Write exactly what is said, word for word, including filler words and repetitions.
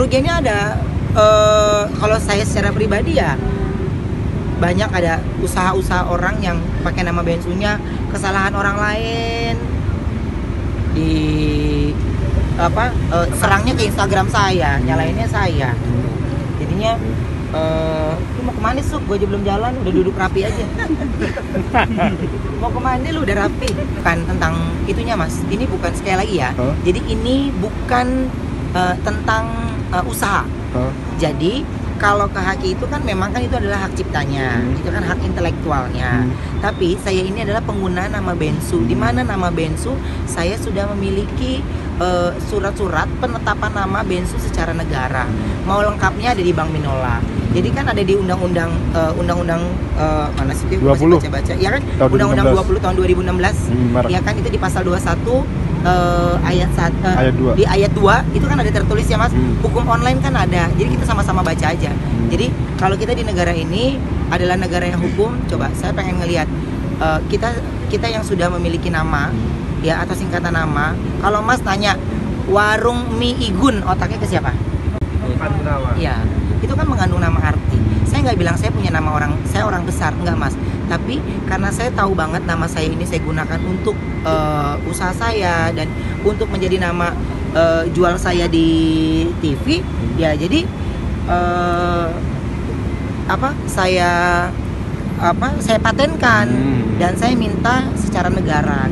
kerugiannya ada. Uh, kalau saya secara pribadi ya banyak ada usaha-usaha orang yang pakai nama bensunya, kesalahan orang lain di apa uh, serangnya ke Instagram saya, nyalainnya saya. Jadinya uh, lu mau kemana Suk? Gue aja belum jalan, udah duduk rapi aja. Mau kemana lu udah rapi? Bukan tentang itunya Mas, ini bukan sekali lagi ya. Huh? Jadi ini bukan uh, tentang uh, usaha. Huh? Jadi kalau ke haki itu kan memang kan itu adalah hak ciptanya, hmm. itu kan hak intelektualnya. Hmm. Tapi saya ini adalah pengguna nama Bensu, di mana nama Bensu saya sudah memiliki uh, surat-surat penetapan nama Bensu secara negara. Mau lengkapnya ada di Bank Minola. Jadi kan ada di undang-undang uh, undang-undang uh, mana sih itu baca-baca ya kan, undang-undang dua puluh tahun dua ribu enam belas. Hmm, ya kan itu di pasal dua puluh satu uh, ayat satu uh, ayat dua. Di ayat dua itu kan ada tertulis ya Mas, hmm. hukum online kan ada. Jadi kita sama-sama baca aja. Hmm. Jadi kalau kita di negara ini adalah negara yang hukum, coba saya pengen ngelihat uh, kita kita yang sudah memiliki nama hmm. ya atas singkatan nama. Kalau Mas tanya warung mie Igun, otaknya ke siapa? Iya. Itu kan mengandung nama arti. Saya nggak bilang saya punya nama orang, saya orang besar, enggak Mas. Tapi karena saya tahu banget nama saya ini saya gunakan untuk uh, usaha saya dan untuk menjadi nama uh, jual saya di T V, ya jadi uh, apa saya apa saya patenkan hmm. dan saya minta secara negara.